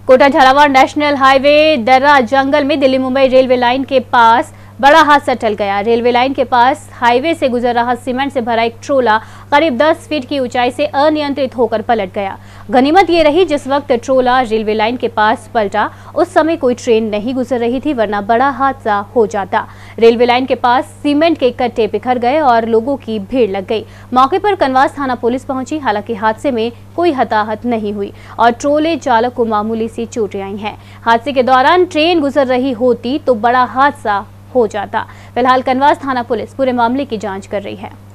Kota Jhalawar national highway दर्रा जंगल में Delhi Mumbai railway line के पास बड़ा हादसा टल गया। रेलवे लाइन के पास हाईवे से गुजर रहा सीमेंट से भरा एक ट्रोला करीब 10 फीट की ऊंचाई से अनियंत्रित होकर पलट गया। गनीमत ये रही जिस वक्त ट्रोला रेलवे लाइन के पास पलटा उस समय कोई ट्रेन नहीं गुजर रही थी, वरना बड़ा हादसा हो जाता। रेलवे लाइन के पास सीमेंट के कट्टे बिखर गए और लोगों की भीड़ लग गई। मौके पर कनवास थाना पुलिस पहुंची। हालांकि हादसे में कोई हताहत नहीं हुई और ट्रोले चालक को मामूली सी चोटें आई हैं। हादसे के दौरान ट्रेन गुजर रही होती तो बड़ा हादसा हो जाता। फिलहाल कनवास थाना पुलिस पूरे मामले की जांच कर रही है।